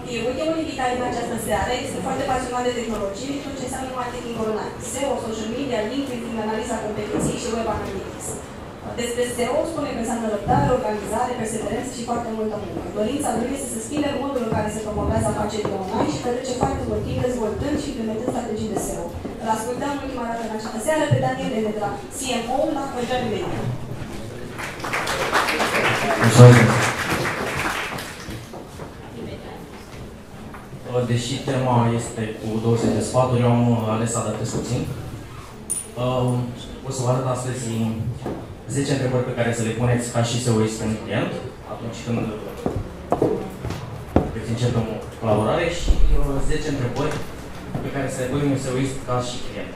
Ultimul invitat din această seară este foarte pasionat de tehnologie și tot ce înseamnă marketing online, SEO, social media, LinkedIn, analiza competenței și web analytics. Despre SEO spune că înseamnă răbdare, organizare, perseverență și foarte multă muncă. Dorința lui este să schimbe modul în care se promovează afacerile online și petrece foarte mult timp dezvoltând și implementând strategii de SEO. Îl ascultăm ultima dată în această seară pe Daniel Dene de la CMO la Control Media. Deși tema este cu 20 de sfaturi, eu am ales să adaptez puțin. O să vă arăt astăzi 10 întrebări pe care să le puneți ca și SEO-ist pentru client, atunci când veți începe o colaborare, și 10 întrebări pe care să le pui un SEO-ist ca și client.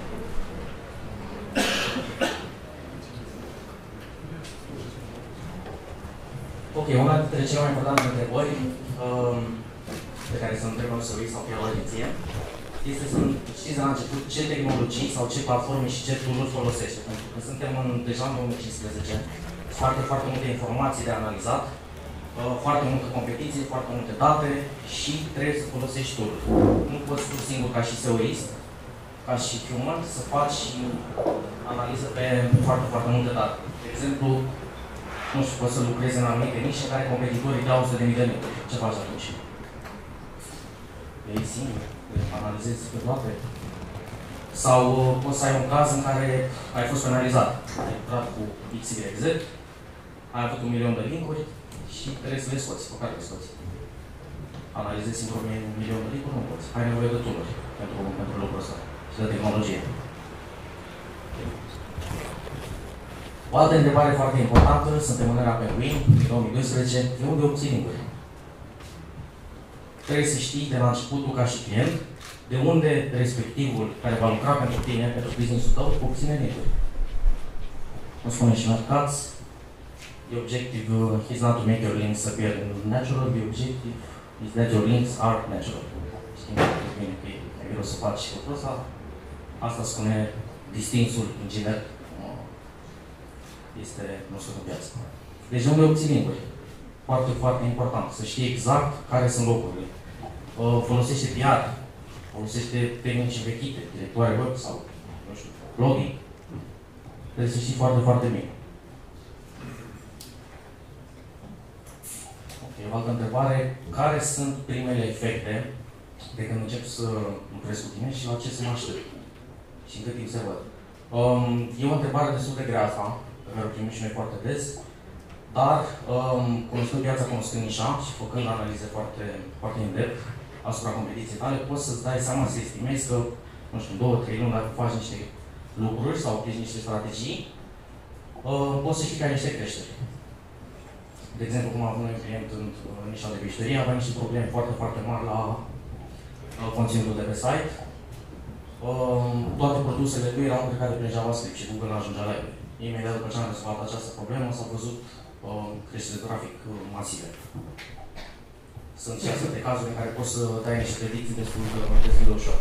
Ok, una dintre cele mai importante întrebări pe care să întrebă un SEO-ist sau chiar o agenție este să știți de la început ce tehnologii sau ce platforme și ce tool-uri folosește. Pentru că suntem deja în 2015, foarte multe informații de analizat, foarte multă competiție, foarte multe date și trebuie să folosești tool-uri. Nu poți tu singur ca și SEO-ist, ca și human, să faci analiză pe foarte multe date. De exemplu, nu știu, poți să lucrezi în anumite nișe în care competitorii dau 100.000 de litri. Ce faci atunci? Ei singur, analizezi pe toate. Sau poți să ai un caz în care ai fost penalizat. Ai intrat cu XYZ, ai avut 1.000.000 de linkuri și trebuie să le scoți. Pe care le scoți? Analizezi singur 1.000.000 de linkuri? Nu poți. Ai nevoie de tool-uri pentru lucrul ăsta și de tehnologie. O altă întrebare foarte importantă, suntem în era Penguin, în 2012, de unde obții linkuri? Trebuie să știi de la începutul ca și client de unde respectivul care va lucra pentru tine, pentru business-ul tău, obține linkuri. Cum spune și Marcaț, the objective is not to make your links appear natural, the objective is that your links are natural. Știm foarte bine că e greu să faci lucrul ăsta. Asta spune distinsul inginer. Este nostru în piață. Deci de unde obții linkuri? Foarte important. Să știi exact care sunt locurile. Folosește PR, folosește tehnici învechite, directoare web sau, nu știu, blogging. Trebuie să știi foarte bine. Ok, o altă întrebare. Care sunt primele efecte de când încep să lucrez cu tine și la ce să mă aștept? Și în cât timp se văd? E o întrebare destul de grea asta, pe care o primim și noi foarte des, dar cunoscând piața, cunoscând nișa și făcând analize foarte in-depth asupra competiției tale, poți să-ți dai seama, să estimezi că, nu știu, 2-3 luni, dacă faci niște lucruri sau aplici niște strategii, poți să știi că ai niște creșteri. De exemplu, cum am avut noi un client în nișa de bijuterie, avea niște probleme foarte mari la conținutul de pe site. Toate produsele lui erau încărcate prin JavaScript și Google ajungea la ele. Imediat după ce am rezolvat această problemă, s-a văzut creștere de trafic masive. Sunt și astfel de cazuri în care poți să dai niște predicții destul de ușor.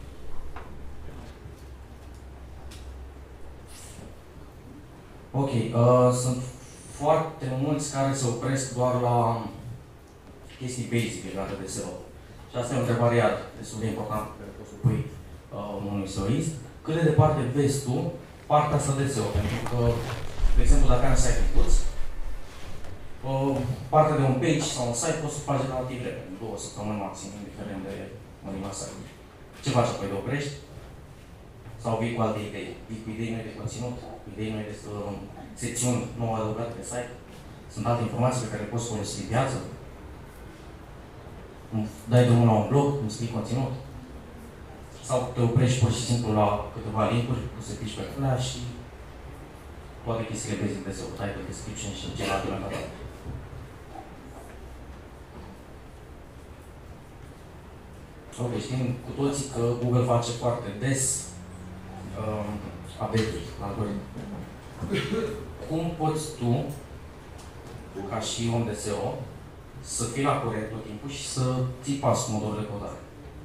Ok, sunt foarte mulți care se opresc doar la chestii basic legate de SEO. Și asta e o întrebare iar destul de importantă pe care poți să pui unui SEO-ist. Cât de departe vezi tu partea asta de SEO? Pentru că, de exemplu, dacă ai un site micuț, partea de un page sau un site poți să faci relativ repede, în 2 săptămâni maxim, indiferent de mărimea site. Ce faci apoi? De oprești? Sau vii cu alte idei? Vii cu idei noi de conținut, cu idei noi de secțiuni nou adăugate pe site? Sunt alte informații pe care le poți folosi în piață? Dai drumul la un blog, îmi scrii conținut? Sau te oprești pur și simplu la câteva link-uri, tu se pici pe alea și toate chestiile basic de SEO, title, description și celelalte metadate. Ok, știm cu toții că Google face foarte des update-uri la algoritm. Cum poți tu, ca și om de SEO, să fii la curent tot timpul și să ții pas cu motorul de căutare?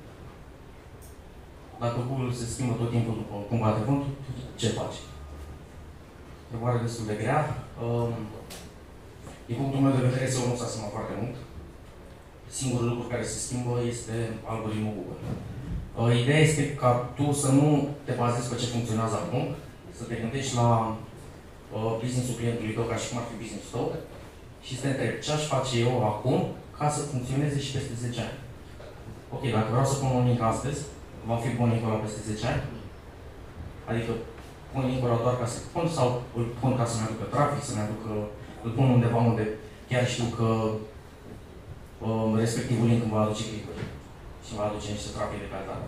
Dacă Google se schimbă tot timpul după cum bate vântul, ce faci? Întrebare destul de grea. Din punctul meu de vedere, SEO nu s-a schimbat foarte mult. Singurul lucru care se schimbă este algoritmul Google. Ideea este ca tu să nu te bazezi pe ce funcționează acum, să te gândești la business-ul clientului tău ca și cum ar fi business-ul tău și să te întrebi ce aș face eu acum ca să funcționeze și peste 10 ani. Ok, dacă vreau să pun un link astăzi, va fi bun link-ul ăla peste 10 ani? Adică pun link-ul ăla doar ca să pun sau îl pun ca să-mi aducă trafic, să-mi aducă, îl pun undeva unde chiar știu că respectivul link îmi va aduce click-uri și îmi va aduce niște trafic de calitate.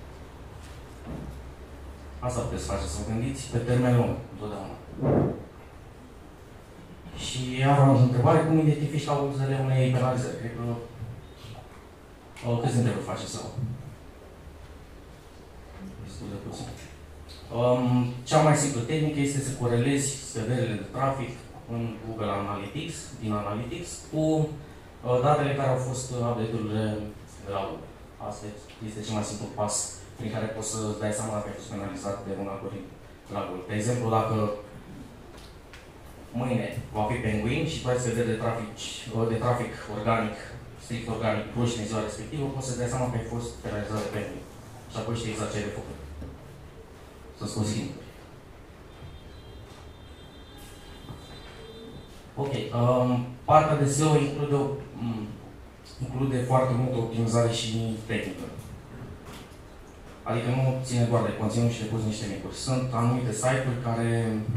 Asta puteți face, să vă gândiți pe termen lung, întotdeauna. Și iar o întrebare, cum identifici cauzele unei penalizări? Cred că câți dintre voi faceți sau? Destul de puțin. Cea mai simplă tehnică este să corelezi scăderile de trafic în Google Analytics, din Analytics, cu datele care au fost update-urile de la Google. Asta este cel mai simplu pas prin care poți să dai seama dacă ai fost penalizat de un algoritm la Google. De exemplu, dacă mâine va fi Penguin și tu ai scăderi de trafic organic, strict organic, proști în ziua respectivă, poți să dai seama că ai fost penalizat de Penguin. Și apoi știi exact ce ai de făcut. Să scoți link-uri. Ok. Partea de SEO include foarte multă optimizare și tehnică. Adică nu ține doar de conținut și de pus niște link-uri. Sunt anumite site-uri care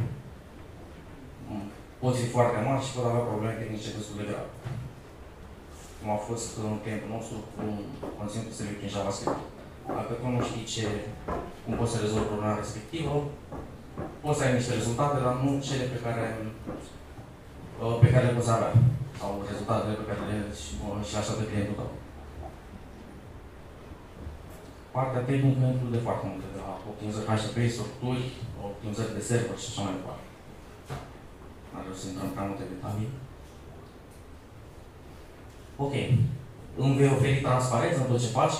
pot fi foarte mari și pot avea probleme tehnice destul de grave. Cum a fost în clientul nostru cu conținutul servit prin JavaScript. Dacă tu nu știi cum poți să rezolvi problema respectivă, poți să ai niște rezultate, dar nu cele pe care le poți avea. Sau rezultatele pe care și așteaptă clientul tău. Partea tehnică include foarte multe, de la optimizări HTTP, structuri, optimizări de server și așa mai departe. Nu vreau să intrăm prea multe detalii. Ok. Îmi vei oferi transparență în tot ce faci.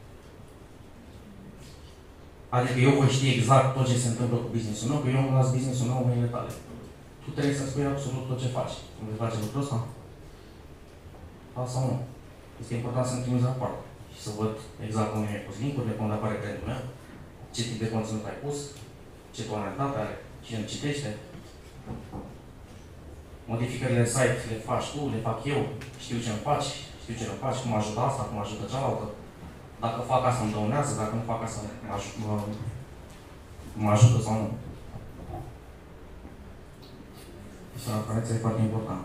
Adică eu voi ști exact tot ce se întâmplă cu business-ul meu, că eu îmi las business-ul meu în mâinile tale. Tu trebuie să spui absolut tot ce faci. Îmi vei face lucrul ăsta? Da sau nu? Este important să-mi trimiți rapoarte și să văd exact unde mi-ai pus link-urile, unde apare trendul meu, ce tip de conținut ai pus, ce tonalitate are, cine îl citește. Modificările în site le faci tu, le fac eu, știu ce îmi faci, știu ce îmi faci, cum ajută asta, cum ajută cealaltă. Dacă fac asta îmi dăunează, dacă nu fac asta mă ajută sau nu. Și transparența e foarte importantă.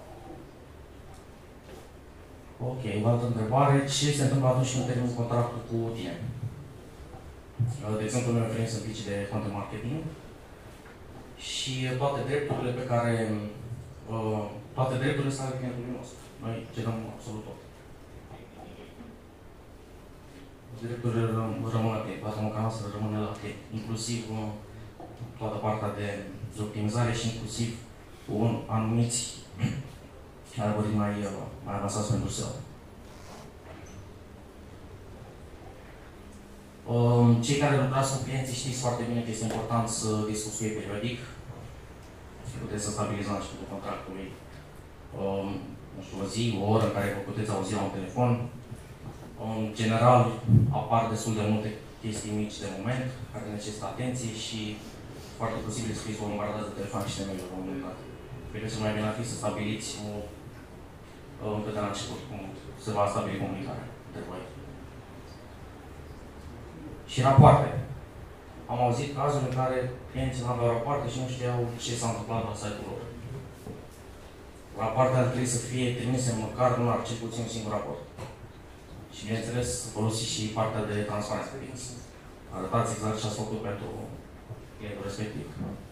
Ok, o altă întrebare. Ce se întâmplă atunci când termin contractul cu tine? De exemplu, noi oferim servicii de content marketing și toate drepturile pe care toate drepturile sunt ale clientului nostru. Noi cedăm absolut tot. Drepturile rămân la client, toată munca noastră rămâne la client, inclusiv toată partea de optimizare și inclusiv un anumiți algoritmi mai avansați pentru SEO. Cei care lucrați cu clienții știți foarte bine că este important să discuți cu ei periodic. Puteți să stabilizați la începutul contractului nu știu, o zi, o oră în care vă puteți auzi la un telefon. În general, apar destul de multe chestii mici de moment, care necesită atenție și foarte posibil să fiți bombardați de telefon și de mail-uri la un moment dat. Cred că cel mai bine ar fi să stabiliți încă de la început cum se va stabili comunicarea între voi. Și rapoarte. Am auzit cazuri în care clienții nu aveau rapoarte și nu știau ce s-a întâmplat la site-ul lor. Rapoartele ar trebui să fie trimise măcar lunar, cel puțin un singur raport. Și bineînțeles, folosiți și partea de transparență pe business. Arătați exact ce ați făcut pentru clientul respectiv.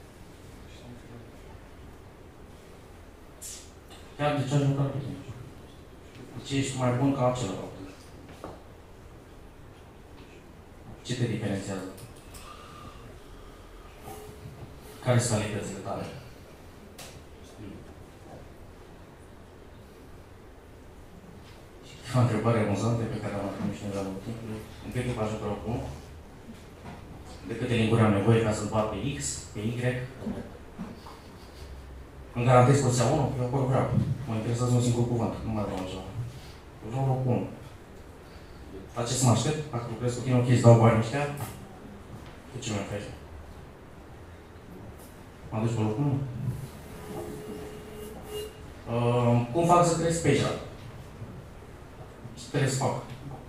Chiar de ce aș lucra cu tine? De ce ești mai bun ca celălalt? Ce te diferențiază? Care sunt calitățile tale? O întrebare amuzantă pe care am primit și noi la timpul. În cât timp ajută locul? De câte limburi am nevoie ca să-l bat pe X, pe Y? Îmi garantez că o să iau unul, eu acolo vreau. Mă interesează un singur cuvânt, nu mai vreau altceva. vreau locul 1. La ce să mă aștept? Dacă lucrez cu tine, ok, îți dau banii ăștia. Tu ce mi-ai face? Mă duci pe locul 1? Cum fac să cresc pe aici? Ce trebuie să fac?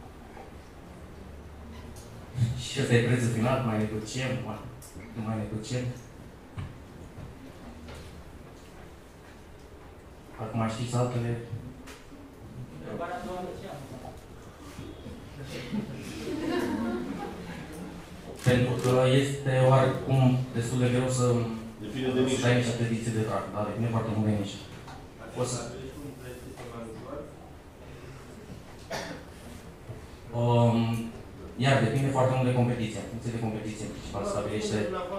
Și ăsta e prețul final, mai negociem, nu mai negociem. Dacă mai știți altele... Pentru că este oarecum destul de greu să dai niște petiții de trac, da? Depinde foarte mult de nici. O să... Iar depinde foarte mult de competiție. În funcție de competiție, principal stabilește...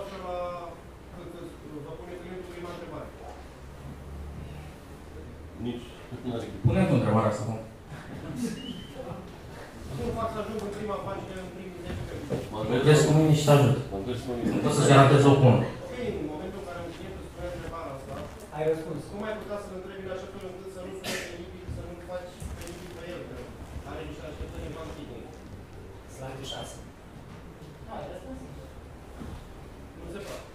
Pune-mi tu întrebarea asta, cum? Cum fac să ajung în prima pagină în primii 10 minute? Lucrezi cu mine și te ajut. Nu poți să-ți garantezi locul 1. Ok, în momentul în care un client îți spune întrebarea asta, ai răspuns. Cum ai putea să-l întrebi în așa fel încât să nu fii penibil, să nu faci penibil pe el, că are niște așteptări în marketing? Slide 6. Da, ai răspuns. Nu se poate.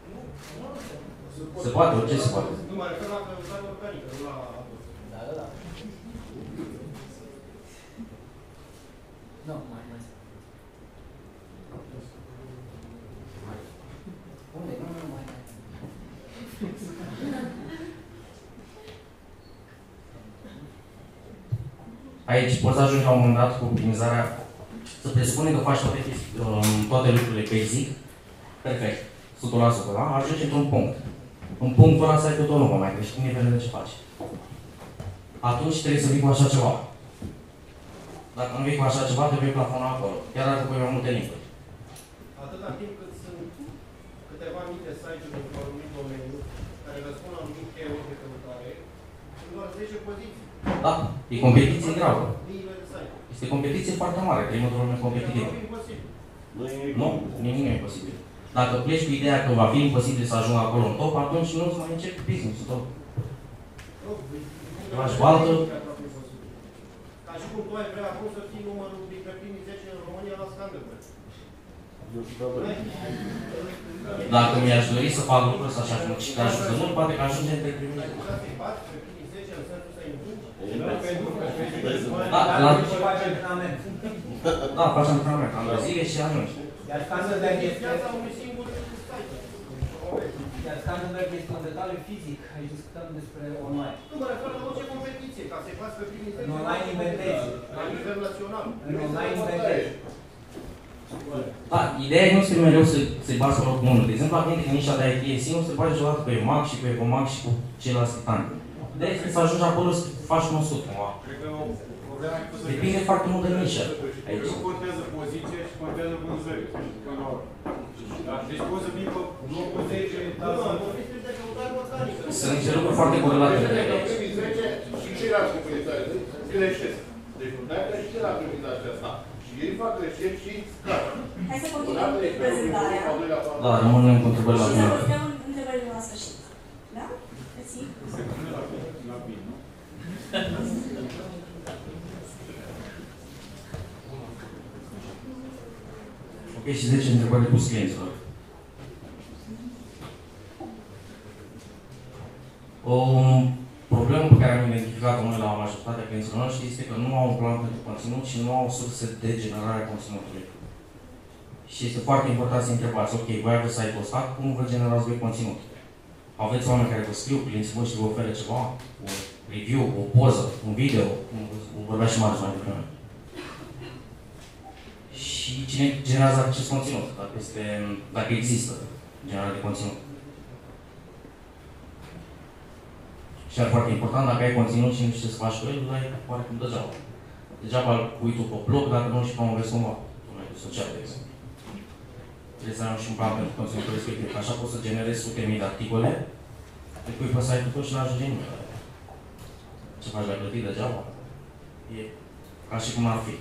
Se poate, orice se poate. Nu mă refer la căutare organică, nu la... Da. Nu, mai. Unde? Nu, mai. Aici poți să ajungi la un moment dat cu optimizarea, să presupune că faci toate lucrurile basic, perfect, 100%, da? Ajungi într-un punct. În punctul ăla să ai tot o numă mai crești nivelul de ce faci. Atunci trebuie să vii cu așa ceva. Dacă nu vii cu așa ceva, trebuie plafona acolo, chiar dacă pui mai multe linkuri. Atâta timp cât sunt câteva mii de site-uri într-un anumit domeniu, care răspund la anumit keyword de căutare, sunt doar 10 poziții. Da, e competiție gravă. Miile de site. Este competiție foarte mare, trăim într-o lume competitivă. Nu e imposibil. Nu, nimic nu e imposibil. Dacă pleci cu ideea că va fi imposibil să ajungă acolo în top, atunci nu-ți mai începi business-ul tău. Faci cu altă... Ca și cum tu ai vrea acum să fii numărul dintre primii 10 în România la Scanderberg. Dacă mi-aș dori să fac lucrul ăsta și ajung și ca ajutământ, poate că ajunge între primii 10. Ai putea să-i bați pe primii 10 în sensul să-i învângi? Da, faci antrenament, am de zile și ajungi. Iar Scanderberg este... Viața unui singur site. Iar Scanderberg este un detaliu fizic. Aici discutăm despre online. Nu mă refer la orice competiție, ca să-i bați pe primii 10. În online inventezi. La nivel național. În online inventezi. Da, ideea nu este mereu să-i bați pe locul 1. De exemplu, aminte că nișa de IT e singur, să bagi odată pe Mac și pe Ecomac și cu ceilalți titani. De-aia trebuie să ajungi acolo să faci cunoscut cumva. Depinde foarte mult de nișă. Aici. Nu contează poziția și contează vânzări. Deci poți să fii pe locul 10, dar să nu vorbiți de căutare organică. Sunt niște lucruri foarte corelate între ele. Primii 10 și ceilalți comunitari greșesc. Deci nu ai greșit la comunitatea asta. Și ei fac greșeli și scad. Hai să continuăm prezentarea. Da, rămânem cu întrebări la Și să final. vă spunem întrebările la sfârșit. Da? Mersi. la bine, nu? Ok, și 10 întrebări pus clienților. O problemă pe care am identificat-o noi la majoritatea clienților noștri este că nu au un plan pentru conținut și nu au surse de generare a conținutului. Și este foarte important să întrebați, ok, voi aveți site-ul ăsta, cum vă generați voi conținut? Aveți oameni care vă scriu, clienții voștri vă oferă ceva, un review, o poză, un video, cum vorbea și Marius mai devreme. Și cine generează acest conținut, dacă există generare de conținut. Și ar foarte important, dacă ai conținut și nu știi ce să faci cu el, îl ai oarecum degeaba. Degeaba îl pui tu pe blog dacă nu știi promovezi cumva. Un mediu social, de exemplu. Trebuie să ai și un plan pentru conținutul respectiv. Așa poți să generezi sute mii de articole, le pui pe site-ul tău și nu ajunge nimeni. Ce faci la plătit degeaba? E ca și cum ar fi.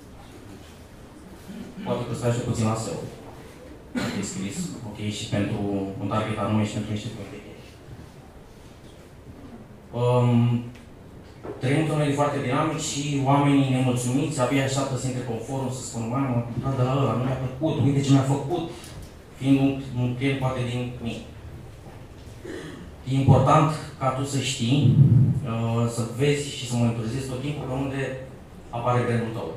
Poate că stai și puțin la SEO. Dacă e scris, ok, și pentru un target anume și pentru niște puncte. trăim într-un mediu foarte dinamic și oamenii nemulțumiți abia așteaptă să intre pe un forum să spună mai m-am apucat de la ăla, nu mi-a plăcut, uite ce mi-a făcut, fiind un client poate din mine. E important ca tu să știi, să vezi și să monitorizezi tot timpul pe unde apare brandul tău.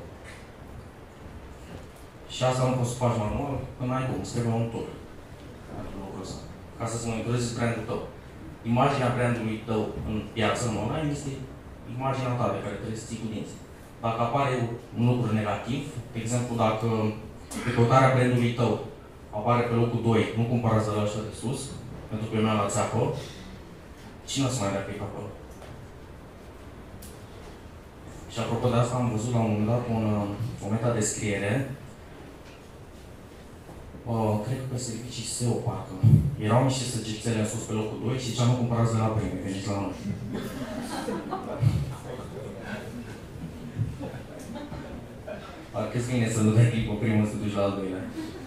Și asta nu poți să faci manual, că n-ai cum, îți trebuie un tool pentru lucrul ăsta, ca să-ți monitorizezi brandul tău. Imaginea brandului tău în piață, în online, este imaginea ta de care trebuie să ții cu dinții. Dacă apare un lucru negativ, de exemplu, dacă pe căutarea brandului tău apare pe locul 2, nu cumpărați de la ăștia de sus, pentru că eu mi-am la țeapă, cine o să mai dea click acolo? Și apropo de asta, am văzut la un moment dat o metadescriere, cred că pe servicii SEO, parcă. Erau niște săgețele în sus pe locul 2 și zicea nu cumpărați de la primii, veniți la noi. Parcă-ți vine să nu dai click pe primul, să duci la al doilea.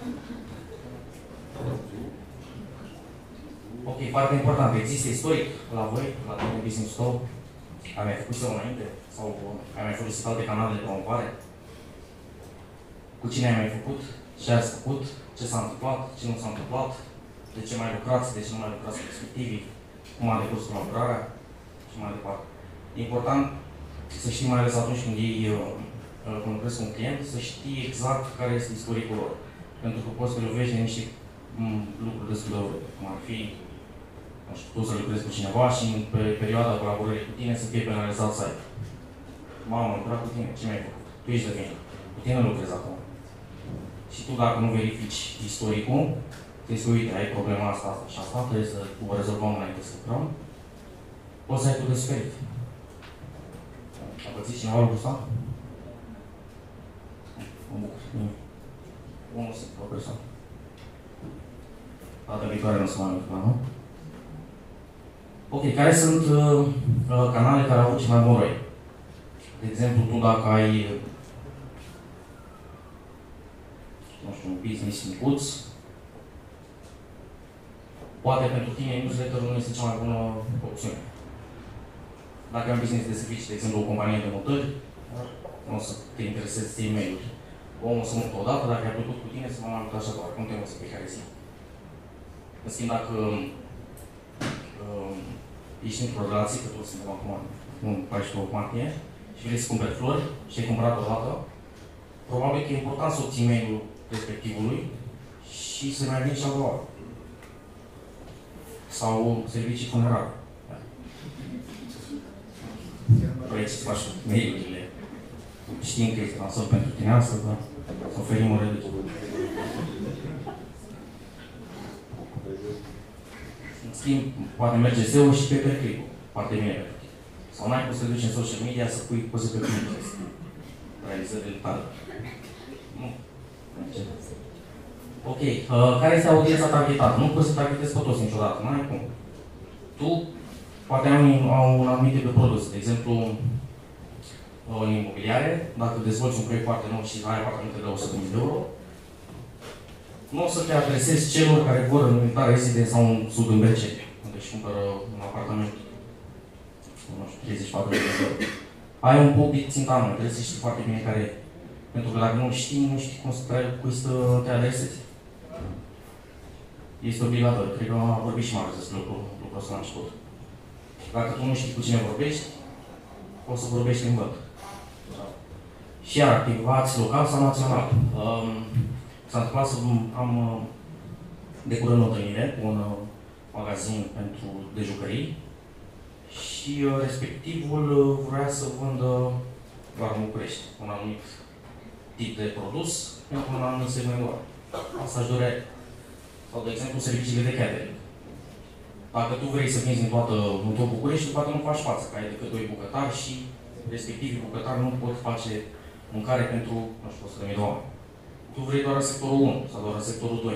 Ok, foarte important. Există istoric la voi, la tine business tău? Ai mai făcut SEO înainte? Sau ai mai folosit alte canale de promovare? Cu cine ai mai făcut? Ce ați făcut? Ce s-a întâmplat? Ce nu s-a întâmplat? De ce mai lucrați? De ce nu mai lucrați cu respectivii? Cum a decurs colaborarea? Și mai departe. E important să știi, mai ales atunci când când lucrezi cu un client, să știi exact care este istoricul lor. Pentru că poți să lovești de niște lucruri destul de urâte, cum ar fi, nu știu, tu să lucrezi cu cineva și în perioada colaborării cu tine să fie penalizat site. Mamă, am lucrat cu tine, ce mi-ai făcut? Tu ești de vină. Cu tine lucrezi acum. Și tu, dacă nu verifici istoricul, trebuie să uite, ai problema asta, asta și asta, trebuie să o rezolvăm înainte să lucrăm, poți să ai tu de suferit. A pățit cineva lucrul ăsta? Mă bucur. Unul singur, o persoană. Data viitoare nu se mai întâmplă, nu? Ok, care sunt canale care au avut cel mai bun ROI? De exemplu, tu dacă ai, nu știu, un business micuț, poate pentru tine newsletter-ul nu este cea mai bună opțiune. Dacă ai un business de servicii, de exemplu, o companie de mutări, nu o să te interesezi de e-mail-uri. Omul să mută odată, dacă ai plăcut cu tine, să mă mai mută așa doar. Cum te învăță pe care zi? În schimb, dacă ești într-o relație, că toți suntem acum în 14 martie, și vrei să cumperi flori și ai cumpărat odată, probabil că e important să obții e-mail-ul respectivului și să mai vin și a doua oară. Sau servicii funerare. Vrei să faci mail-urile. Știm că este lansat pentru tine asta, dar să oferim o reducere. În schimb, poate merge SEO și pe click-ul. Foarte bine pentru tine. Sau n-ai cum să te duci în social media să pui poze pe Pinterest. Realizările tale. Nu. Ok. Care este audiența targetată? Nu poți să targetezi pe toți niciodată. N-ai cum. Tu poate ai un anumit tip de produs. De exemplu, în imobiliare, dacă dezvolți un proiect foarte nou și ai apartamente de 100.000 de euro, nu o să te adresezi celor care vor în unitarea rezidență sau în sud în Berceni, unde își cumpără un apartament, nu știu, 34.000 de euro. Ai un public țintă anume, trebuie să știi foarte bine care e. Pentru că dacă nu știi cum să te adresezi. Este obligatoriu. Cred că am vorbit și mai ales despre lucrul ăsta la început. Dacă tu nu știi cu cine vorbești, o să vorbești în văd. Și iar activați local sau național. S-a întâmplat să am de curând o întâlnire cu un magazin de jucării și respectivul vrea să vândă doar în București un anumit tip de produs pentru un anumit segment doar. Asta își dorea. Sau, de exemplu, serviciile de catering. Dacă tu vrei să vinzi în tot București, poate nu faci față, că ai decât 2 bucătari și respectivii bucătari nu pot face mâncare pentru, nu știu, 100.000 de oameni. Tu vrei doar sectorul 1 sau doar sectorul 2.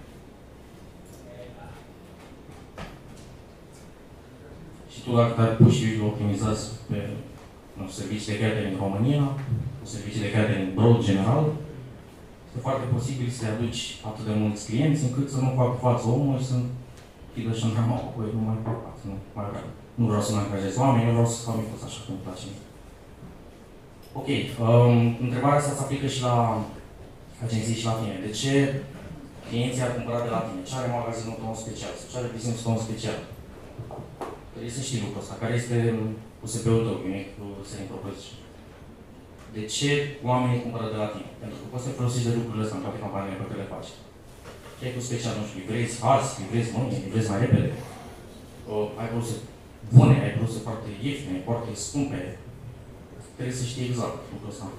Și tu dacă te-ai pus și optimizați pe servicii de catering în România, servicii de catering broad general, este foarte posibil să-i aduci atât de mulți clienți încât să nu facă față omului, să chidă și în drama cu voi, nu mai preocupat, nu mai vreau. Nu vreau să mă angajez oameni, nu vreau să fac micuț așa cum îmi place mie. Ok, întrebarea asta se aplică și la agenții și la tine. De ce clienții ar cumpăra de la tine? Ce are magazinul tău special? Ce are business-ul tău special? Trebuie să știi lucrul ăsta. Care este USP-ul tău, Unique Selling Proposition? De ce oamenii cumpără de la tine? Pentru că poți să folosești de lucrurile astea în toate campaniile pe care le faci. Ce ai cu special, nu știu, livrezi azi, livrezi mâine, livrezi mai repede. Ai produse bune, ai produse foarte ieftine, foarte scumpe. Trebuie să știi exact lucrul ăsta.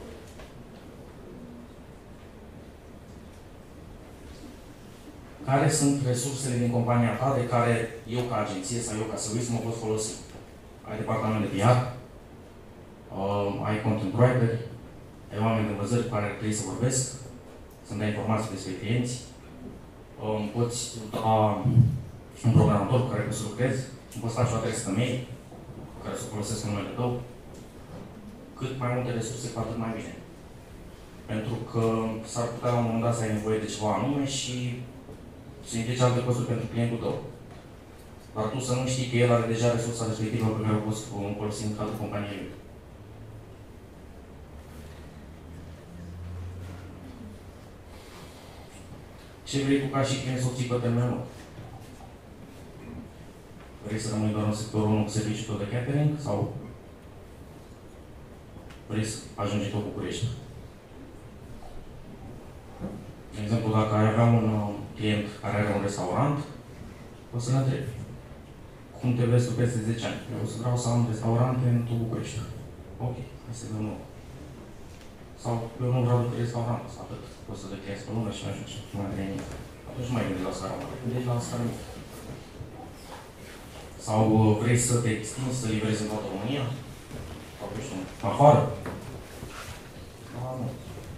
Care sunt resursele din compania ta de care eu ca agenție sau eu ca serviciu mă pot folosi? Ai departament de PR, ai content writer, ai oameni de vânzări cu care trebuie să vorbesc, să-mi dai informații despre clienți, poți da un programator cu care poți să lucrezi, îmi poți face o adresă de mail cu care să o folosesc în numele tău. Cât mai multe resurse, cu atât mai bine. Pentru că s-ar putea la un moment dat să ai nevoie de ceva anume și să implici alte costuri pentru clientul tău. Dar tu să nu știi că el are deja resursa respectivă pe care o poți folosi în cadrul companiei lui. Ce vrei tu ca și client să obții pe termen lung? Vrei să rămâi doar în sectorul 1 cu serviciul tău de catering? Sau vrei să ajungi tot București? De exemplu, dacă ai avea un client care are un restaurant, o să-l întrebi. Cum te vezi tu peste 10 ani? Eu o să vreau să am restaurante în tot București. Ok, hai să vedem nou. Sau eu nu vreau decât restaurant, atât. Poți să declarezi pe lună și mai ajungi. Nu mai vrei nimic. Atunci nu mai gândești la scara mare. Gândești la scara mică. Sau vrei să te extinzi, să livrezi în toată România? Sau, nu știu, afară? Nu.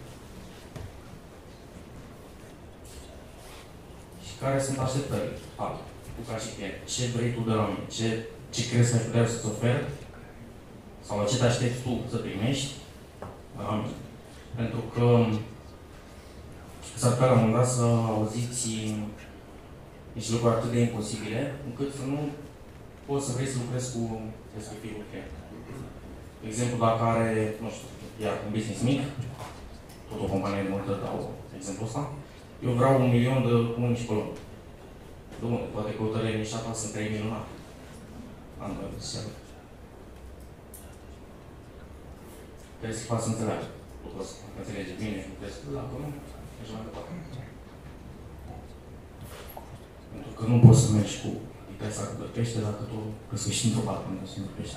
Și care sunt așteptările? Tu ca și client. Ce vrei tu de la mine? Ce crezi că aș putea să-ți ofer? Sau la ce te aștepți tu să primești de la mine? Pentru că s-ar putea la un moment dat să auziți niște lucruri atât de imposibile, încât să nu poți să vrei să lucrezi cu respectivul client. De exemplu, dacă are, nu știu, iar un business mic, tot o companie de multă dau exemplul ăsta, eu vreau 1 milion de unici pe lună. Dom'le, toate căutările nișata sunt 3 milionare. Am văzut. Trebuie să faci să înțeleagă lucrul ăsta. Înțelege bine, lucrezi acolo, mergi mai departe. Pentru că nu poți să mergi cu viteza de pește dacă tu găsești într-o barcă unde se pește.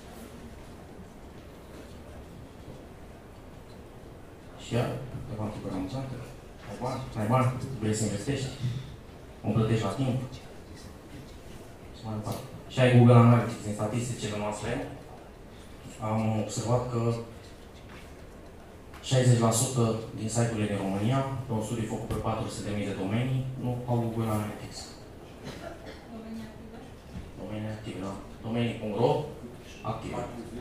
Și iar, câteva întrebări amuzante. Ai bani? N-ai bani? Vrei să investești? O plătești la timp? Și mai departe. Și ai Google Analytics din statisticile noastre. Am observat că 60% din site-urile din România, pe un studiu făcut pe 400.000 de domenii, nu au Google Analytics. Domenii active, da. Domenii.ro active.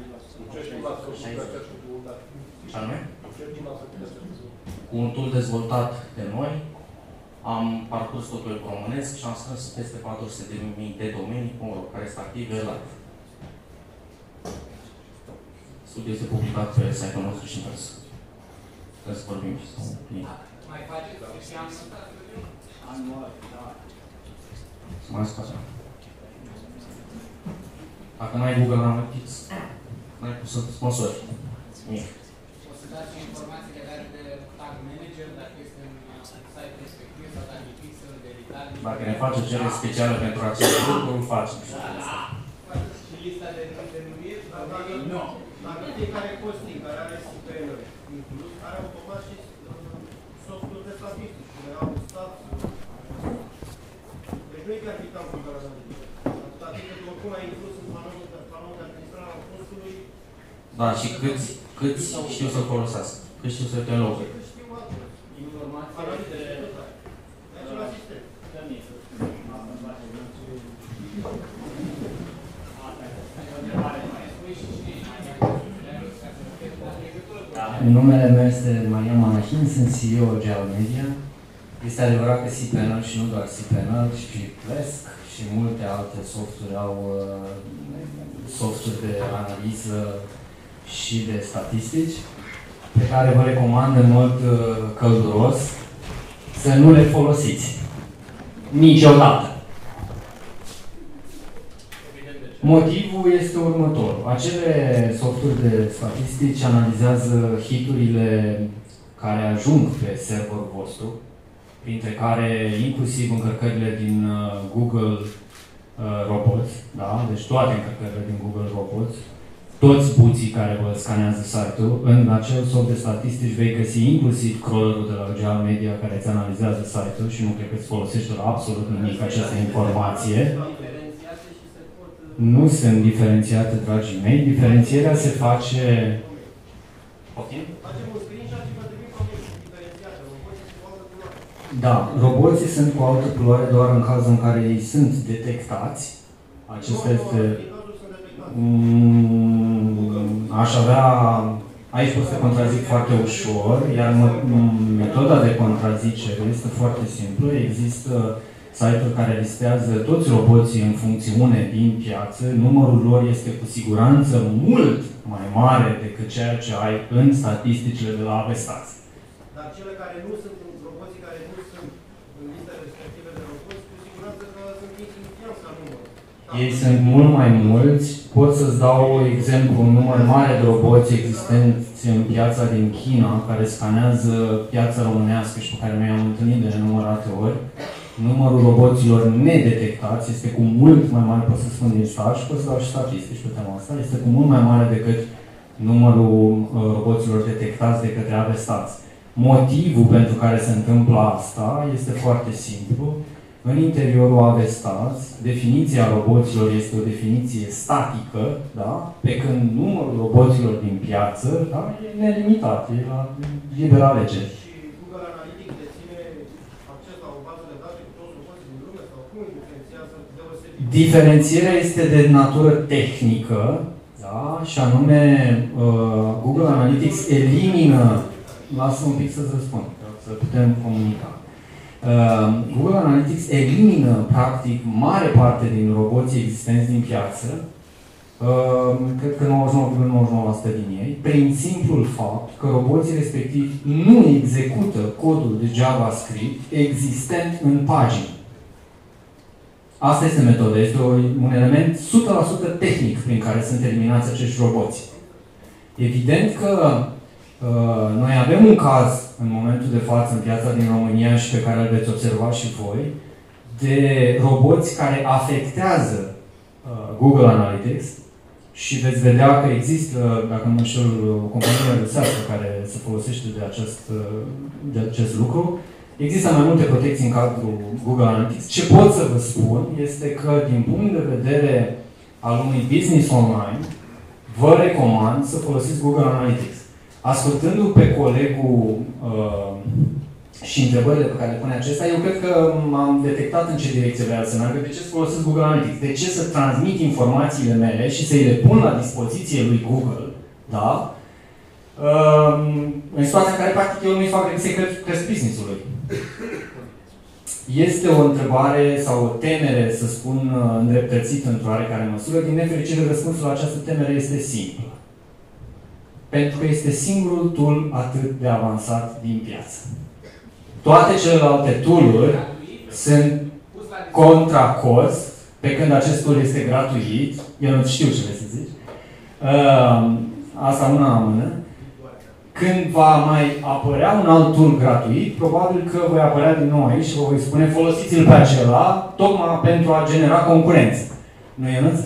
Ce anume? Cu un tool dezvoltat de noi, am parcurs totul web românesc și am strâns peste 400.000 de domenii.ro care sunt active live. Studiul este publicat pe site-ul nostru și în presă. Trebuie să vorbim și să mai faceți și anual, da. să mai scoate. Dacă n-ai Google Analytics, n-ai cum să sponsori. Nimic. O să dați și informații legate de tag manager, dacă este în site respectiv, sau dacă e pixel de editare. Dacă ne faci o cerere specială pentru acest lucru, îl facem. Și lista de denumiri? Nu. Dacă fiecare posting care are SPL inclus, are automat și softul de statistici, unde au stat. Deci nu e chiar vital cu care atâta timp că oricum ai inclus în panoul de administrare a postului. Da, și câți știu să-l folosească? Cât știu să-l înlocuie? Știu atât. Informații de același sistem. Numele meu este Marian Manahin, sunt CEO Geomedia. Este adevărat că CPNL și nu doar CPNL, și Plesc, și multe alte softuri au softuri de analiză și de statistici, pe care vă recomand în mod călduros să nu le folosiți. Niciodată. Motivul este următorul. Acele softuri de statistici analizează hiturile care ajung pe serverul vostru, printre care inclusiv încărcările din Google Robots, da? Deci toate încărcările din Google Robots, toți buții care vă scanează site-ul, în acel soft de statistici vei găsi inclusiv crawlerul de la Real Media care îți analizează site-ul și nu cred că îți folosește la absolut nimic această informație. Nu sunt diferențiate, dragii mei. Diferențierea se face... Da, roboții sunt cu altă culoare doar în cazul în care ei sunt detectați. Acesta este... Aș avea... Aici pot să contrazic foarte ușor, iar metoda de contrazicere este foarte simplă. Există site-uri care listează toți roboții în funcțiune din piață. Numărul lor este cu siguranță mult mai mare decât ceea ce ai în statisticile de la Avestas. Dar cele care nu sunt, roboții care nu sunt în lista respectivă de roboți, cu siguranță că sunt insuficienți la număr. Ei sunt mult mai mulți. Pot să-ți dau exemplu, un număr mare de roboți existenți în piața din China, care scanează piața românească și pe care noi am întâlnit de nenumărate ori. Numărul roboților nedetectați este cu mult mai mare, pot să spun din stat și pot să dau și statistici pe tema asta, este cu mult mai mare decât numărul roboților detectați de către Avestas. Motivul pentru care se întâmplă asta este foarte simplu. În interiorul Avestas, definiția roboților este o definiție statică, da? Pe când numărul roboților din piață, da? E nelimitat, e la liberă alegere. Și Google Analytics deține acces la o bază de date cu toți roboții din lume sau cum îi diferențiază deosebit? Diferențierea este de natură tehnică, da? Și anume Google Analytics elimină, lasă un pic să-ți răspund, să putem comunica. Google Analytics elimină, practic, mare parte din roboții existenți din piață, cred că 99,99% din ei, prin simplul fapt că roboții respectivi nu execută codul de JavaScript existent în pagină. Asta este metoda, este un element 100% tehnic prin care sunt eliminați acești roboți. Evident că noi avem un caz în momentul de față în piața din România și pe care îl veți observa și voi, de roboți care afectează Google Analytics și veți vedea că există, dacă nu mă înșel, o companie rusească care se folosește de acest lucru. Există mai multe protecții în cadrul Google Analytics. Ce pot să vă spun este că, din punct de vedere al unui business online, vă recomand să folosiți Google Analytics. Ascultându-l pe colegul și întrebările pe care le pune acesta, eu cred că am detectat în ce direcție vrea să meargă. De ce să folosesc Google Analytics? De ce să transmit informațiile mele și să-i le pun la dispoziție lui Google, da? În situația în care, practic, eu nu-i fac decât să-i cresc business-ului. Este o întrebare sau o temere, să spun, îndreptățită într-o oarecare măsură. Din nefericire, răspunsul la această temere este simplu. Pentru că este singurul tool atât de avansat din piață. Toate celelalte tool-uri sunt contra cost, pe când acest tool este gratuit. Eu nu știu ce vrei să zici. Asta una la mână. Când va mai apărea un alt tool gratuit, probabil că voi apărea din nou aici și vă voi spune folosiți-l pe acela, tocmai pentru a genera concurență. Nu, Ionuț?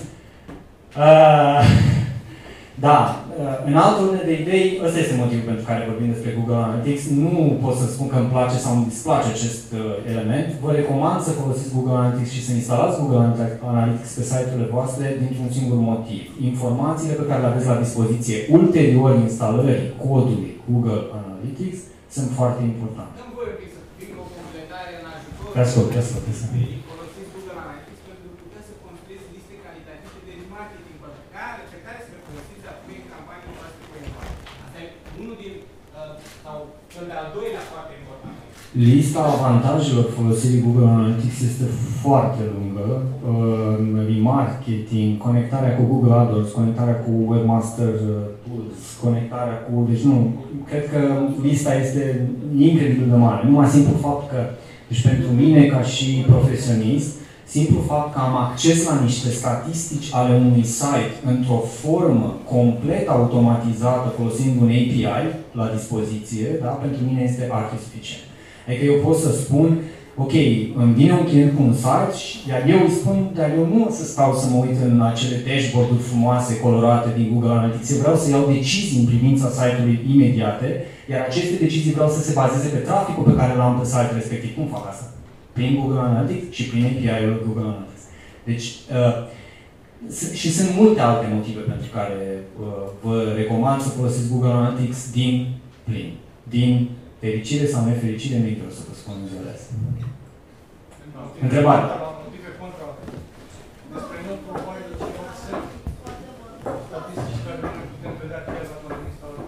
Da. În altă ordine de idei, ăsta este motivul pentru care vorbim despre Google Analytics. Nu pot să spun că îmi place sau îmi displace acest element. Vă recomand să folosiți Google Analytics și să instalați Google Analytics pe site-urile voastre dintr-un singur motiv. Informațiile pe care le aveți la dispoziție ulterior instalării codului Google Analytics sunt foarte importante. Dăm voie să fim o completare în ajutor. Te ascult. Folosiți Google Analytics pentru că puteți să construiți liste calitative de remarketing pe care să le folosiți apoi în campanii voastre cu impact. Asta e unul din, sau cel de-al doilea foarte important. Lista avantajelor folosirii Google Analytics este foarte lungă. Remarketing, conectarea cu Google AdWords, conectarea cu Webmaster Tools, conectarea cu... Deci nu, cred că lista este incredibil de mare. Numai simplu fapt că, deci pentru mine ca și profesionist, simplu fapt că am acces la niște statistici ale unui site într-o formă complet automatizată folosind un API la dispoziție, da? Pentru mine este arhi suficient. Adică eu pot să spun, ok, îmi vine un client cu un site, iar eu îi spun, dar eu nu o să stau să mă uit în acele dashboard-uri frumoase, colorate din Google Analytics. Eu vreau să iau decizii în privința site-ului imediate, iar aceste decizii vreau să se bazeze pe traficul pe care l-am pe site respectiv. Cum fac asta? Prin Google Analytics și prin API-ul Google Analytics. Deci, și sunt multe alte motive pentru care vă recomand să folosiți Google Analytics din plin. Din fericire sau nefericire, nu-i vreau să vă spun înțeles. Întrebare. Motive contra despre non-provider și non-self. Statistici care nu putem vedea chiar la administratorul.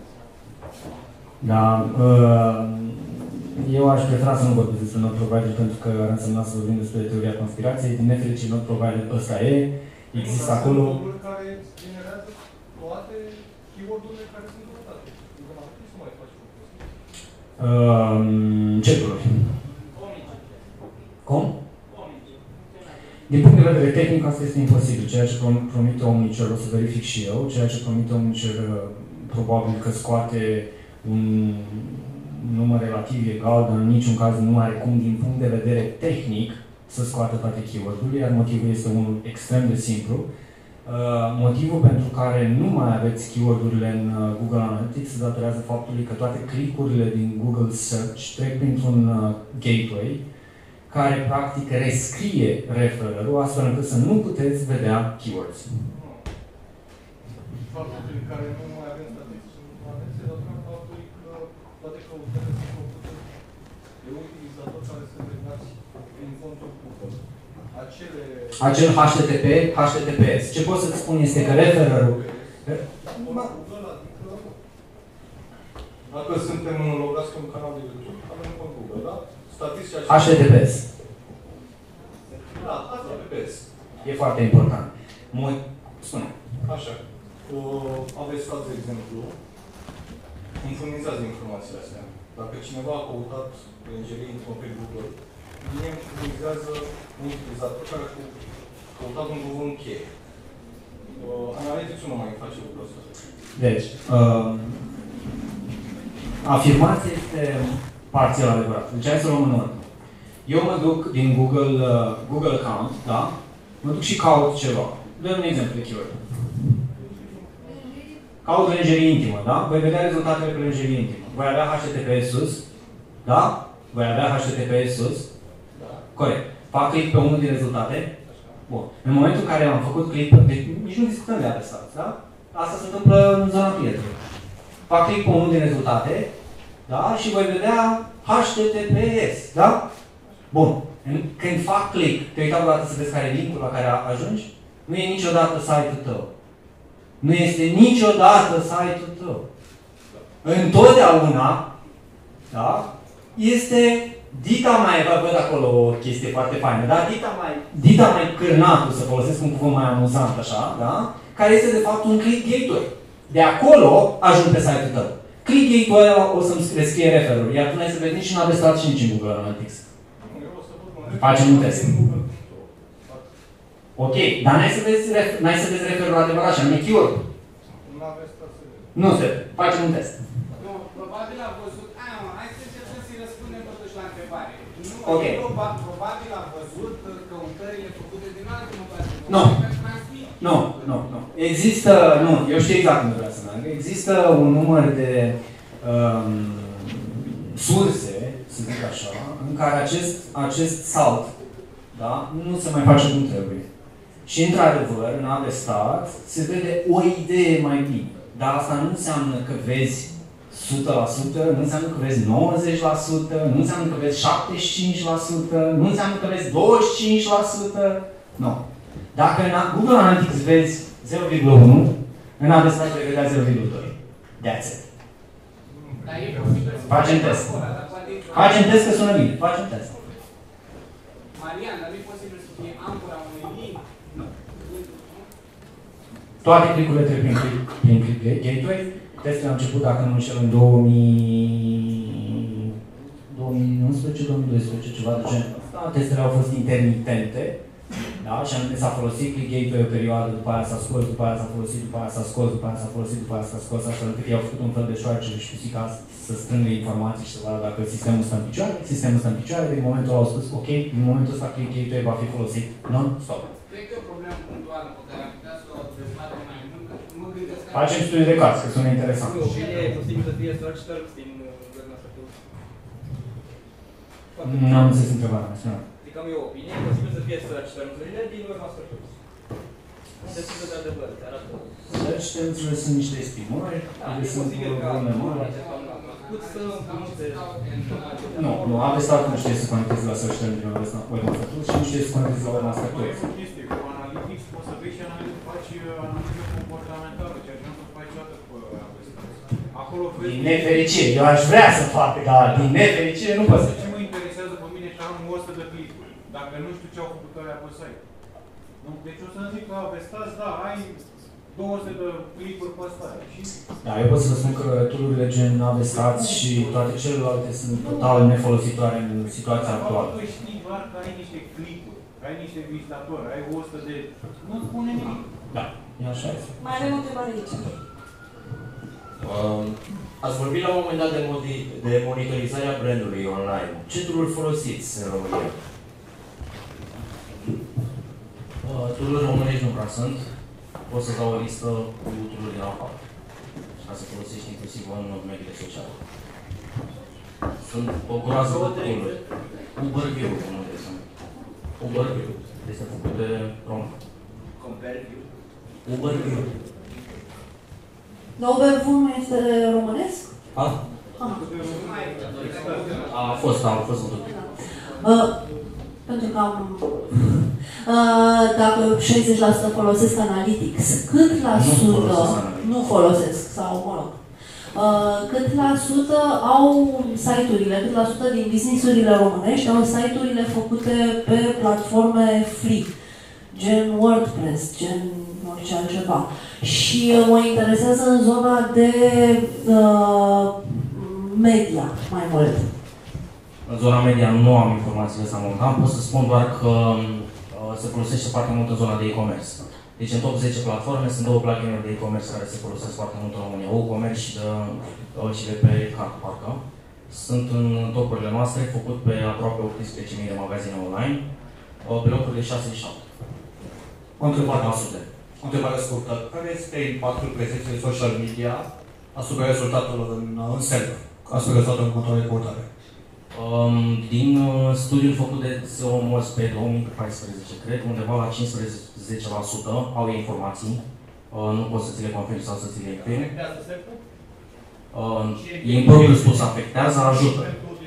Da. Eu aș prefera să nu vorbesc despre non-provider pentru că ar însemna să vorbim despre teoria conspirației. Din nefericire, non-provider ăsta e. Există acolo... care generează toate keyword-urile care sunt căutate. Nu mai faci Cercuri. Cum? Din punct de vedere tehnic, asta este imposibil. Ceea ce promite Omniture, o să verific și eu, ceea ce promite Omniture probabil că scoate un număr relativ egal, dar în niciun caz nu are cum, din punct de vedere tehnic, să scoată toate keyword-urile, iar motivul este unul extrem de simplu. Motivul pentru care nu mai aveți keyword-urile în Google Analytics se datorează faptului că toate click-urile din Google Search trec printr-un gateway care practic rescrie refererul astfel încât să nu puteți vedea keywords. Faptul prin care nu mai avem statistici în Google se datorează faptului că toate căutările sunt făcute de un utilizator care sunt legați prin contul Google. Acel HTTPS. Ce pot să-ți spun este că refererul... Dacă suntem logați pe un canal de YouTube, avem cont Google, da? Statistica... HTTPS. Da, HTTPS. E foarte important. Spune. Așa. Aveți stat, de exemplu, îmi furnizează informațiile astea. Dacă cineva a căutat lingerie intimă pe Google, mie îmi furnizează un utilizator care a căutat un cuvânt cheie. Analytics nu mai face lucrul ăsta. Deci, afirmația este parțial adevărată. Deci hai să luăm în ordine. Eu mă duc din Google account, da? Mă duc și caut ceva. Dă un exemplu de keyword. Caut lingerie intimă, da? Voi vedea rezultatele pe lingerie intimă. Voi avea HTTPS sus, da? Voi avea HTTPS sus. Da. Corect. Fac click pe unul din rezultate. Bun. În momentul în care am făcut click, deci nici nu discutăm de atestați, da? Asta se întâmplă în zona prietenă. Fac click pe unul din rezultate, da? Și voi vedea HTTPS, da? Bun. Când fac click, te uita odată să vezi care e linkul la care ajungi? Nu e niciodată site-ul tău. Nu este niciodată site-ul tău. Întotdeauna, da? Este dita mai, văd acolo o chestie foarte faină, da? Dita mai cârnatul, să folosesc un cuvânt mai amuzant așa, da? Care este de fapt un click gateway. De acolo ajung pe site-ul tău. Click gateway o să-mi rescrie referul, iar tu n-ai să vezi nici în Avestat și nici în Google Analytics. Facem un test. Ok, dar n-ai să vezi referul adevărat și anume keyword. Nu se facem un test. Nu, probabil a văzut... hai să încercăm să-i răspundem totuși la întrebare. Ok. Probabil a văzut căutările făcute din alte motoare. Nu. Există, eu știu exact unde vreau să merg. Există un număr de surse, să zic așa, în care acest salt, da, nu se mai face cum trebuie. Și într-adevăr, în Avestat, se vede o idee mai bine. Dar asta nu înseamnă că vezi 100%, nu înseamnă că vezi 90%, nu înseamnă că vezi 75%, nu înseamnă că vezi 25%. Nu. Dacă în Google Analytics vezi 0,1, în Avestat vei vedea 0,2. That's it. Facem test. Facem test că sună bine. Facem test. Marian, dar nu e posibil să fie ancora unui link. Toate clicurile trebuie prin click gateway. Testele au început, dacă nu înșel, în 2011-2012, ceva de genul ăsta. Testele au fost intermitente. Da? Și anume s-a folosit click gateway o perioadă, după aia s-a scos, după aia s-a folosit, după aia s-a scos, după aia s-a folosit, după aia s-a scos, astfel încât ei au făcut un fel de șoarece și pisica să strângă informații și să vadă dacă sistemul stă în picioare. Sistemul stă în picioare, din momentul ăla au spus ok, din momentul ăsta click gateway va fi folosit non-stop. Cred că e o problemă punctuală pe care am putea să o dezbatem mai mult, că mă gândesc că... Facem studiu de caz, că sună interesant. Nu, opinie e posibil să fie search terms din Google Tools. N-am înțeles întrebarea mea, spune. Adică am eu opinie, e posibil să fie search terms-urile din Google Tools. Se sigur de adevăr, te arată. Search terms-urile sunt niște estimări, E posibil ca cât să împrumute... Nu, Avestat nu știe să conecteze la search terms din Webmaster Tools și nu știe să conecteze la Webmaster Tools. O chestie, cu Analytics poți să vezi și faci analiză comportamentală, ceea ce nu poți face niciodată cu Avestat. Acolo vezi... Din nefericire, eu aș vrea să fac, dar din nefericire nu pot să. Ce mă interesează pe mine și am 100 de clicuri, dacă nu știu ce au făcut alea pe site. Deci o să zic că Avestat, da, ai 200 de clicuri pe stare. Da, eu pot să vă spun că tool-urile gen Avestat și toate celelalte sunt total nefolositoare în situația actuală. Tu știi doar că ai niște clicuri, ai niște vizitatori, ai 100 de... Nu spune nimic. Da, e așa este. Mai avem o întrebare aici. Ați vorbit la un moment dat de monitorizarea brandului online. Ce tool-uri folosiți în România? Tool-uri românești nu prea sunt. Pot să dau o listă cu tool-uri din afară. Ca să folosești inclusiv în mediile sociale. Sunt o groază de tool-uri. Uberview, unul de sunt. Uberview. Este făcut de român. Compareview. Uberview. Dar Uberview nu este românesc? A fost în tot. Pentru că dacă 60% folosesc Analytics, cât la sută nu folosesc, sau mă rog, cât la sută au site-urile, cât la sută din business-urile românești au site-urile făcute pe platforme free, gen WordPress, gen orice altceva. Și mă interesează în zona de media mai mult. În zona media nu am informațiile astea momentan, pot să spun doar că se folosește foarte mult în zona de e-commerce. Deci în top 10 platforme sunt două plugin-uri de e-commerce care se folosesc foarte mult în România. WooCommerce și de pe Cart, parcă. Sunt în topurile noastre, făcut pe aproape 18.000 de magazine online, pe locuri de 6 și 7. O întrebare scurtă. Care este impactul prezenței social media asupra rezultatelor în server, asupra rezultatelor în control de căutare? Din studiul făcut de SEO Moz pe 2014, cred, undeva la 15% au informații. Nu poți să ți le confirmi sau să ți le imprimi. Impropriu spus afectează, ajută.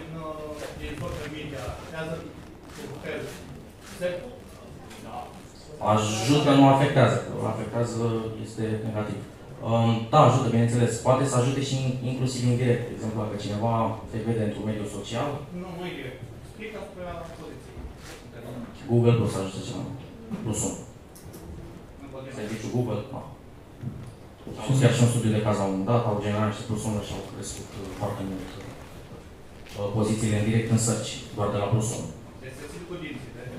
Ajută, nu afectează. Afectează este negativ. Da, ajută, bineînțeles. Poate să ajute și inclusiv indirect. De exemplu, dacă cineva te vede într-un mediu social. Nu e direct. Click asupra poziției. Google Plus ajută ceva. Plus 1. Serviciul Google, da. Am văzut chiar și un studiu de caz la un dat, au generat niște plus 1 și au crescut foarte mult pozițiile în direct în search, doar de la plus 1. Deci să țin cu dinții, de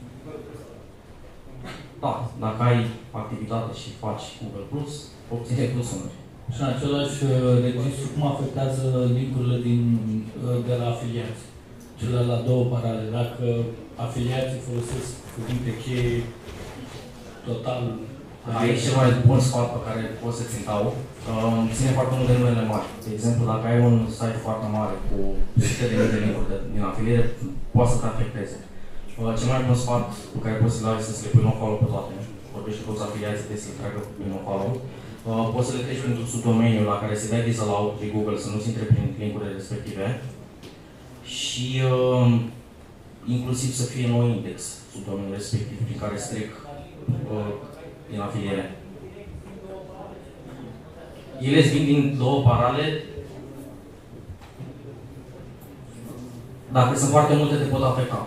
Da, dacă ai activitate și faci Google Plus, obții plus 1. Și în același registru, cum afectează link-urile de la afiliați? Cele la două paralele. Dacă afiliații folosesc cuvinte cheie total... Aici cel mai bun sfat pe care pot să ți-l dau, ține foarte mult de numele mari. De exemplu, dacă ai un site foarte mare cu sute de mii de link-uri din afiliere, poate să te afecteze. Cel mai bun sfat pe care poți să-l dau este să le pui no-follow pe toate. Vorbește cu toți afiliații de să-l treacă prin no-follow. Poți să le treci printr-un subdomeniu la care se dea disallow de Google să nu-ți intre prin link-urile respective. Și inclusiv să fie nou index subdomeniul respectiv prin care se trec din afiliere. Ele îți vin din două parale. Dacă sunt foarte multe, te pot afecta.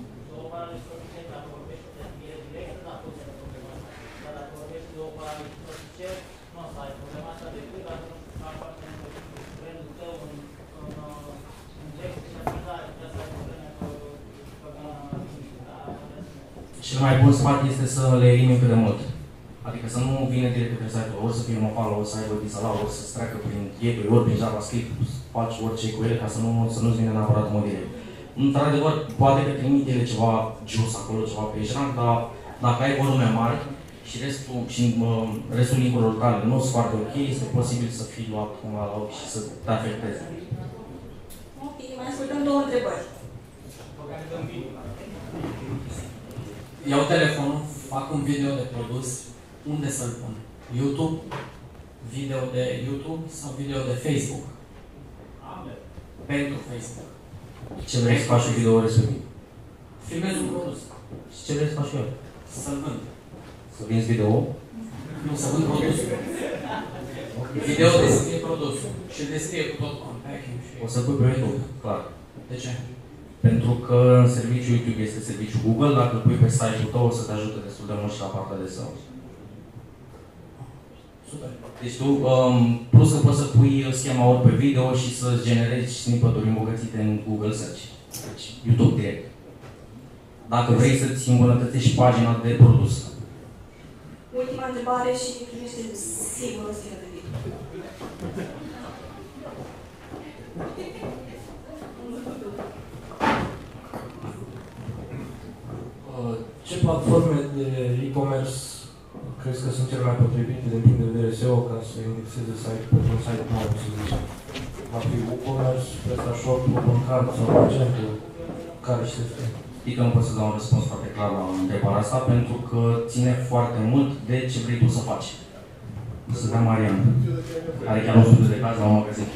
Cel mai bun sfat este să le elimini cât de mult. Adică să nu vină direct către site-ul, ori să fie mobile, ori să aibă disalau, ori să-ți treacă prin gateway, ori prin JavaScript, faci orice cu ele ca să nu-ți vină neapărat în mod direct. Într-adevăr, poate că trimite ele ceva jos acolo, ceva pe ecran, dar dacă ai volume mari și restul link-urilor tale nu sunt foarte ok, este posibil să fii luat cumva la ochi și să te afecteze. Ok, mai ascultăm două întrebări. Iau telefonul, fac un video de produs, unde să-l pun? YouTube? Video de YouTube sau video de Facebook? Pentru Facebook. Ce vrei să faci cu video respectiv? Filmez un produs. Și ce vrei să faci cu el? Să-l vând. Să vinzi video? Nu, să vând produsul. Video descrie produsul și îl descrie cu tot unpacking și... O să pui pe YouTube, clar. De ce? Pentru că serviciul YouTube este serviciul Google, dacă îl pui pe site-ul tău, o să te ajute destul de mult și la partea de SEO. Super. Deci tu, plus că poți să pui schema ori pe video și să-ți generezi snippet-uri îmbogățite în Google Search. Deci, YouTube direct. Dacă vrei să-ți îmbunătățești pagina de produs. Ultima întrebare și primește sigur o stilă de video. Ce platforme de e-commerce crezi că sunt cele mai potrivite din punct de vedere SEO ca să indexeze site-ul pentru un site nou, să zicem? Va fi WooCommerce, PrestaShop, OpenCart sau Magento? Care și este? Știi că nu pot să dau un răspuns foarte clar la întrebarea asta, pentru că ține foarte mult de ce vrei tu să faci. Să dăm Marian. Are chiar un studiu de caz la un magazin.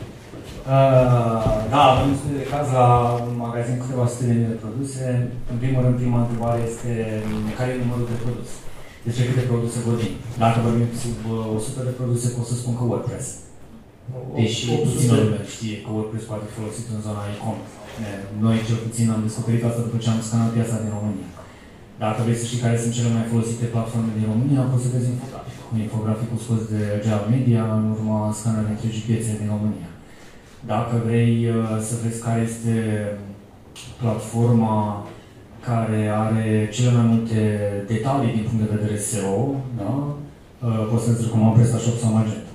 Da, avem un studiu de caz la un magazin cu câteva sute de mii de produse. În primul rând, prima întrebare este care e numărul de produse? Despre câte produse vorbim. Dacă vorbim sub 100 de produse, pot să spun că WordPress. Deși puțină lume știe că WordPress poate fi folosit în zona e-commerce. Noi, cel puțin, am descoperit asta după ce am scanat piața din România. Dacă vrei să știi care sunt cele mai folosite platforme din România, poți să vezi infograficul. Infograficul scos de Geo Media în urma scanării întregii piețe din România. Dacă vrei să vezi care este platforma care are cele mai multe detalii din punct de vedere SEO, da? Poți să-ți recomand PrestaShop sau Magento.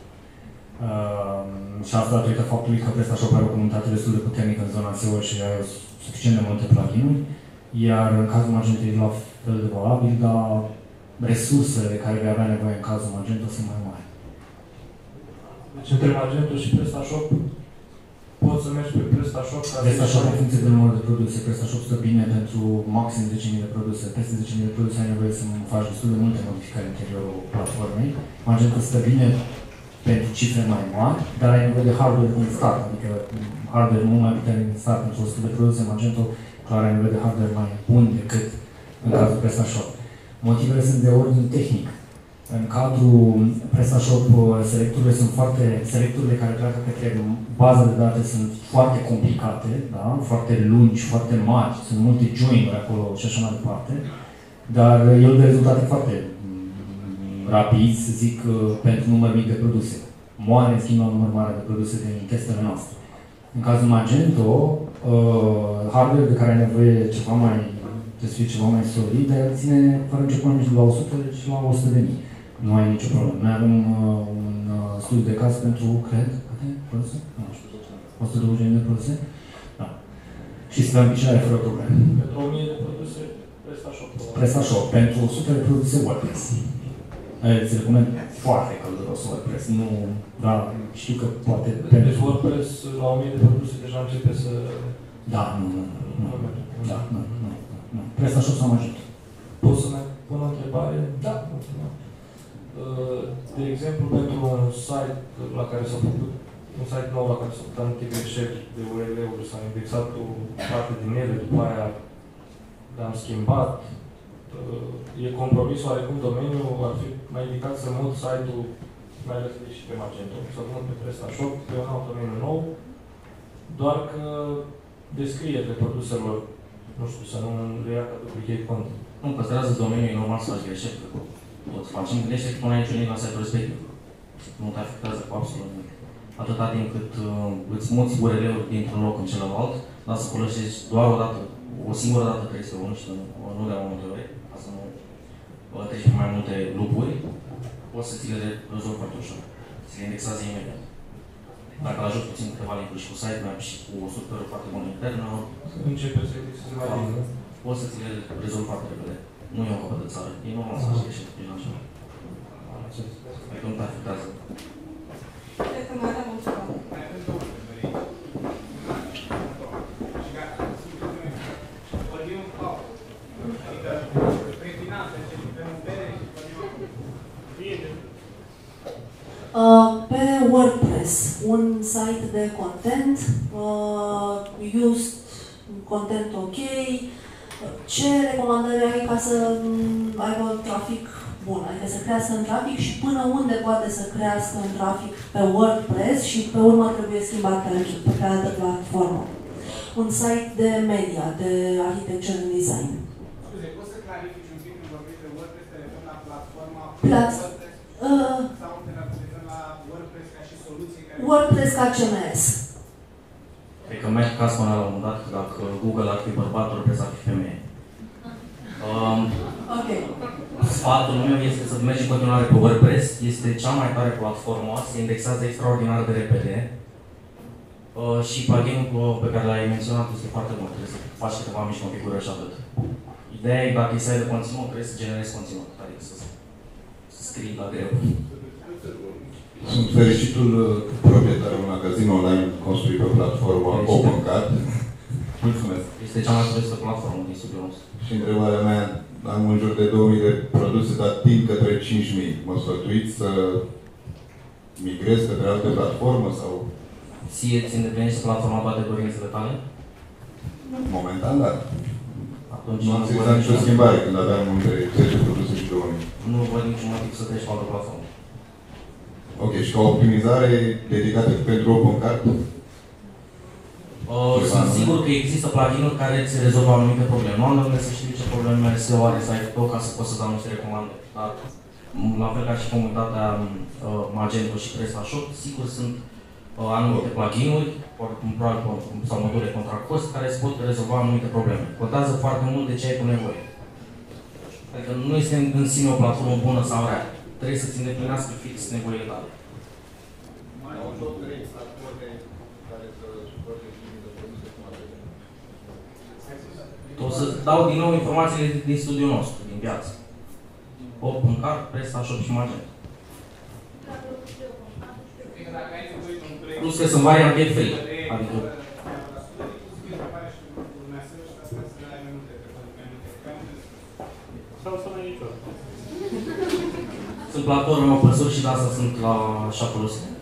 Și asta datorită faptului că PrestaShop are o comunitate destul de puternică în zona SEO și are suficient de multe plugin-uri, iar în cazul Magento e la fel de valabil, dar resursele care vei avea nevoie în cazul Magento sunt mai mari. Deci între Magento și PrestaShop poți să mergi pe PrestaShop. PrestaShop în funcție de număr de produse. PrestaShop stă bine pentru maxim 10.000 de produse. Peste 10.000 de produse ai nevoie să faci destul de multe modificări în interiorul platformei. Magento stă bine pentru cifre mai mari, dar ai nevoie de hardware din start, adică hardware mult mai puternic din start. Pentru 100 de produse Magento, clar ai nevoie de hardware mai bun decât în cazul PrestaShop. Motivele sunt de ordin tehnic. În cadrul PrestaShop, selecturile care pleacă către baza de date sunt foarte complicate, da? Foarte lungi, foarte mari, sunt multe join-uri acolo și așa mai departe, dar el dă rezultate foarte rapid, să zic, pentru număr mic de produse. Moare, în schimb, la număr mare de produse din testele noastre. În cazul Magento, hardware de care ai nevoie ceva mai, să fie ceva mai solid, dar el ține fără început de la 100 și la 100 de mii. Nu ai nicio problemă. Noi avem un studiu de caz pentru, cred, câte produse? Nu știu, 120.000 de produse? Da. Și stăm în picioare fără probleme. Pentru 1000 de produse, PrestaShop. PrestaShop. Pentru 100 de produse, WordPress. Îți recomand foarte călduros WordPress. Nu, dar știu că poate... Deci WordPress la 1000 de produse deja începe să... Da, nu. Da, nu. PrestaShop sau Magento. Pot să mai pun o întrebare? Da. De exemplu, pentru un site la care s-a făcut, un site nou la care s-a făcut anumite greșeli de URL-uri, s-a indexat o parte din ele, după aia le-am schimbat, e compromis oarecum domeniul, ar fi mai indicat să mut site-ul, mai ales și pe Magento, să mut pe PrestaShop, pe un alt domeniu nou, doar că descrierile produselor, nu știu, să nu le ia ca duplicate content. Nu, păstrează domeniul, e normal să faci greșeli, că poți face. Gândește că până aici la site-ul respectiv. Nu te afectează cu absolut nimic. Atâta timp cât îți muți URL-uri dintr-un loc în celălalt, dar să folosești doar o dată, o singură dată 301 și nu de mai multe ori, ca să nu treci pe mai multe lupuri, poți să ți le rezolvi foarte ușor. Ți le indexează imediat. Dacă îl ajut puțin câteva link-uri și cu sitemap și cu o structură foarte bună internă, începe să indexeze mai bine. Poți să ți le rezolvi foarte repede. Nu e o copă de țară. E normal să faci greșeli prin așa. Adică nu te afectează. Cred că mai avem o întrebare. Pe WordPress, un site de content, used, content ok, ce recomandări ai ca să aibă trafic bun, adică să crească în trafic și până unde poate să crească în trafic pe WordPress și pe urmă trebuie schimbat pe altă platformă. Un site de media, de architecture and design. Scuze, poți să clarifici un pic când vorbești de WordPress, te referi la platforma sau te referi la WordPress ca și soluție care... WordPress ca CMS. Cred că merg ca spune la un moment dat că dacă Google ar fi bărbat, WordPress ar fi femeie. Sfatul meu este să mergi în continuare pe WordPress. Este cea mai tare platformă, se indexează extraordinar de repede. Și plugin-ul pe care l-ai menționat este foarte bun. Trebuie să faci câteva mici configurări și atât. Ideea e, dacă e site de conținut, trebuie să generezi conținut, adică să scrii la greu. Sunt fericitul proprietar un magazin online construit pe platforma OpenCart. Mulțumesc. Este cea mai produsă platformă din studiul nostru. Și întrebarea mea, am în jur de 2000 de produse, dar tind către 5000. Mă sfătuiți să migrez către altă platformă sau... Ție ți îndeplinește platforma toate dorințele tale? Momentan, da. Atunci nu am existat nicio schimbare când aveam între 10 produse și 2000. Nu văd niciun motiv să treci pe altă platformă. Ok, și ca optimizare dedicată pentru OpenCart? Sunt sigur că există plugin-uri care îți rezolvă anumite probleme. Nu am de să știu ce probleme SEO are site-ul tău ca să poți să dau niște recomandări. Dar, la fel ca și comunitatea Magento și PrestaShop, sigur sunt anumite plugin-uri sau module contract cost care îți pot rezolva anumite probleme. Contează foarte mult de ce ai tu nevoie. Adică nu este în sine o platformă bună sau rea. Trebuie să-ți îndeplinească fix nevoile tale. O să dau din nou informațiile din studiul nostru, din piață. OpenCart, PrestaShop și Magento. Plus că sunt variante free. Adică... Sunt platforme open source și de asta sunt la așa folosite.